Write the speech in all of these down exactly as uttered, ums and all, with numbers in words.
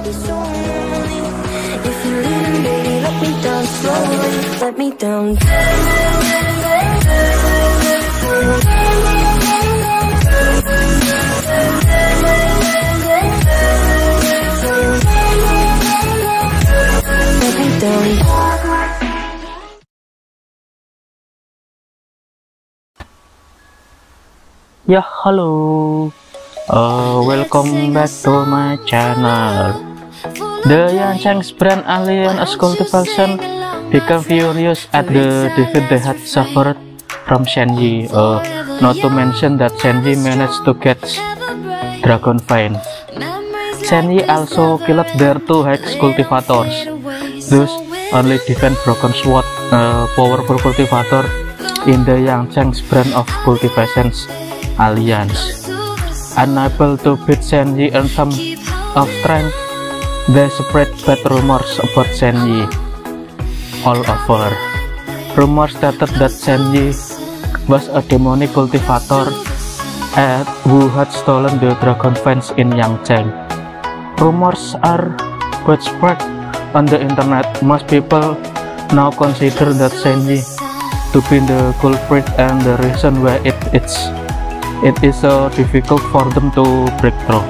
If you're leaving, baby, let me down slowly. Let me down. Let me down. Ya, halo. Uh, welcome back to my channel. The Yancheng's brand alien cultivation become furious at the defeat they had suffered from Shenyi. Uh, not to mention that Shenyi managed to catch Dragonfine. Shenyi also killed their two hex cultivators. Thus, only defend Broken Sword, uh, powerful cultivator in the Yancheng's brand of cultivations alliance. Unable to beat Shenyi and some of strength, they spread bad rumors about Shenyi all over. Rumors stated that Shenyi was a demonic cultivator and who had stolen the Dragonfines in Yancheng. Rumors are widespread on the internet. Most people now consider that Shenyi to be the culprit and the reason why it it's it is so difficult for them to break through.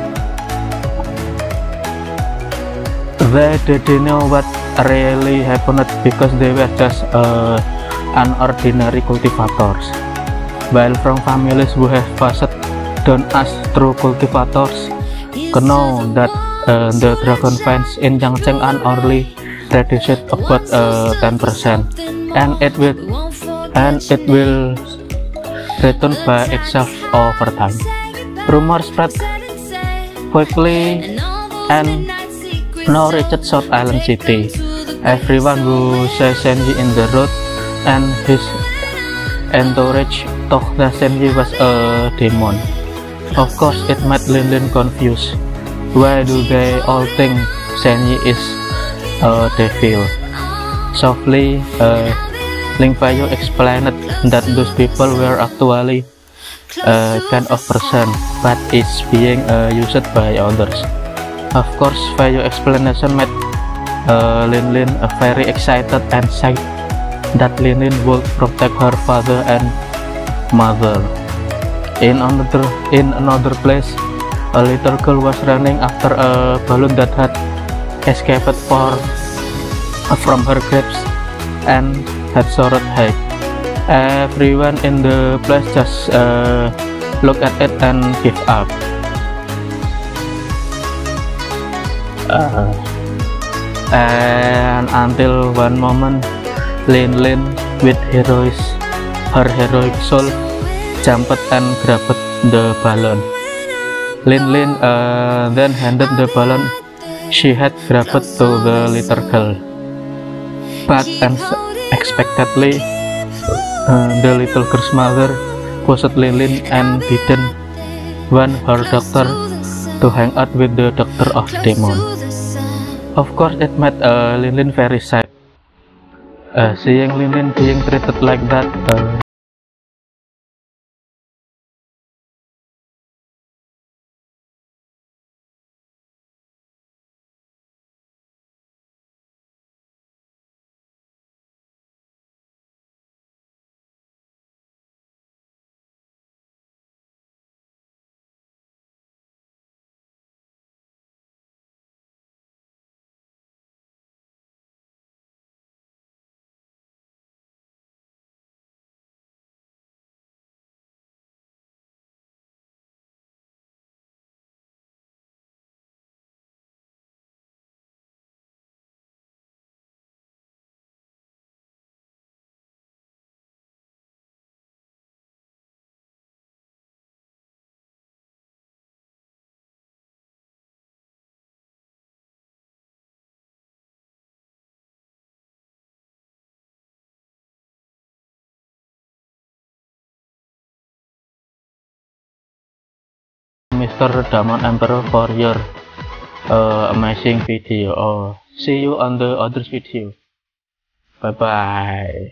They didn't know what really happened because they were just uh, unordinary cultivators, while from families who have passed down as true cultivators can know that uh, the Dragonfines in Yancheng are only reduced about uh, ten percent, and it will and it will return by itself over time. Rumors spread quickly and now reached South Island City. Everyone who saw Shenyi in the road and his entourage thought that Shenyi was a demon. Of course, it made Lin Lin confused. Why do they all think Shenyi is a devil? Softly, uh, Ling Feiyu explained that those people were actually a kind of person, but is being uh, used by others. Of course, Feiyu explanation made uh, Lin Lin uh, very excited and said that Lin Lin would protect her father and mother. In another in another place, a little girl was running after a balloon that had escaped for, from her grasp and had soared high. Everyone in the place just uh, look at it and give up. Uh, and until one moment, Lin Lin, with heroic, her heroic soul, jumped and grabbed the balloon. Lin Lin uh, then handed the balloon she had grabbed to the little girl, but unexpectedly, uh, the little girl's mother pushed Lin Lin and didn't want her doctor to hang out with the doctor of demon. Of course, it made uh, Lin Lin very sad. Uh, seeing Lin Lin being treated like that, uh, Mister Damon Emperor for your uh, amazing video. Oh, see you on the other video. Bye bye.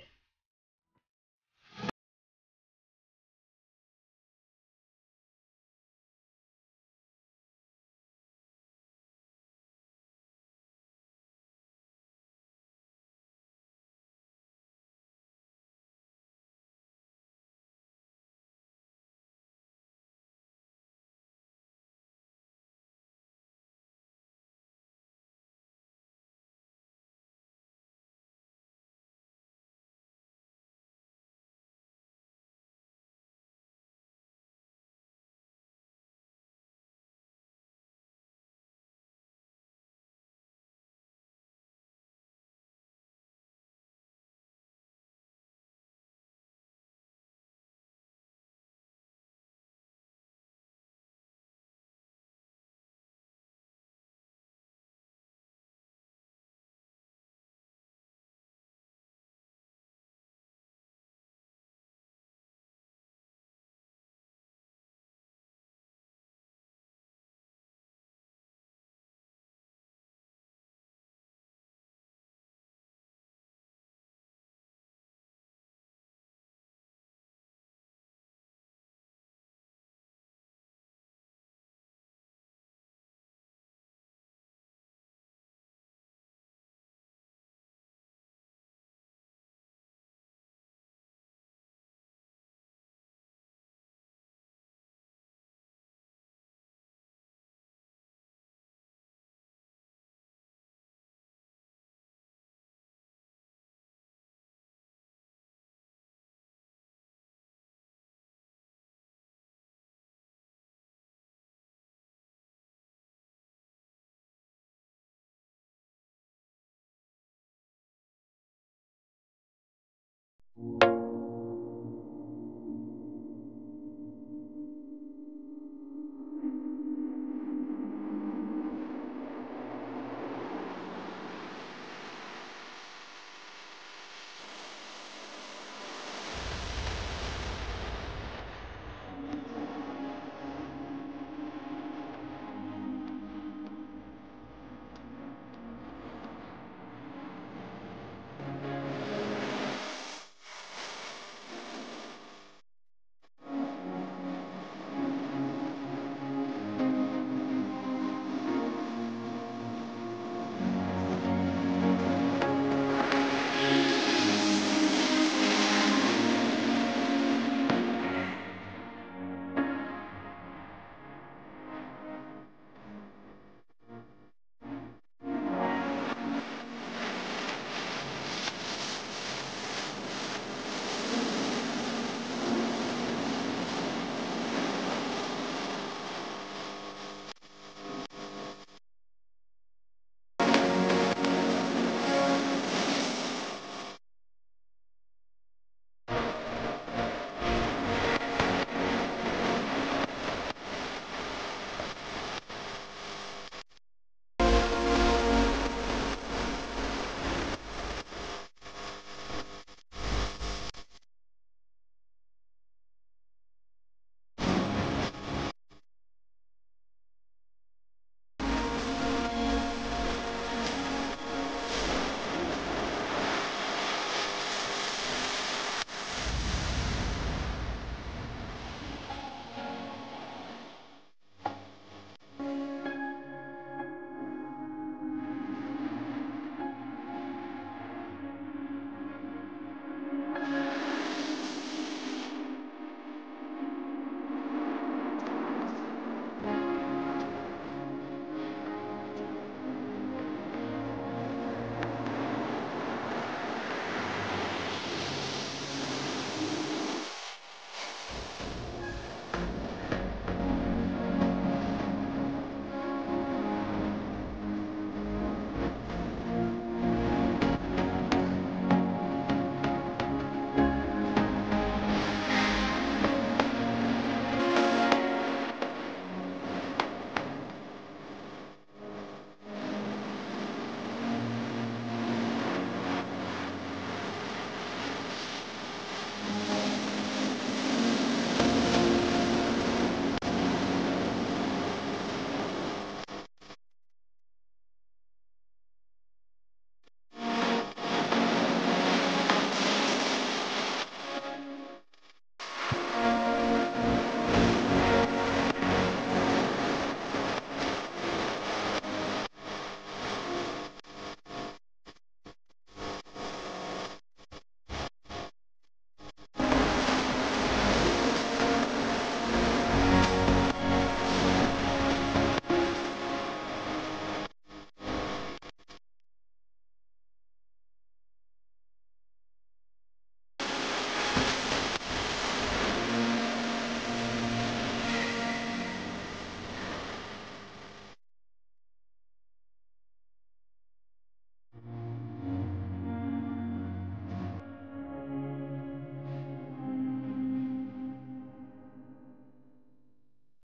you.